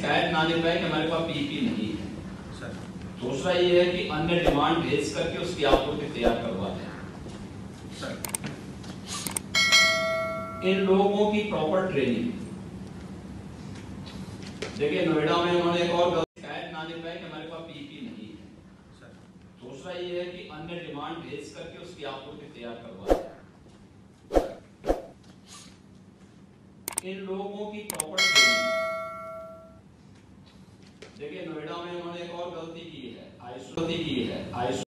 शिकायत ना निकला है कि हमारे पास पीपी नहीं है सर। दूसरा ये है कि अन्य डिमांड भेज करके उसकी आपूर्ति तैयार करवा दें सर। इन लोगों की प्रॉपर ट्रेनिंग, देखिए नोएडा में उन्होंने एक और शिकायत ना निकला है कि हमारे पास पीपी नहीं है सर। दूसरा ये है कि अन्य डिमांड भेज करके उसकी आपूर्ति तैयार करवा दें। इन लोगों की प्रॉपर ट्रेनिंग, देखिए नोएडा में उन्होंने एक और गलती की है,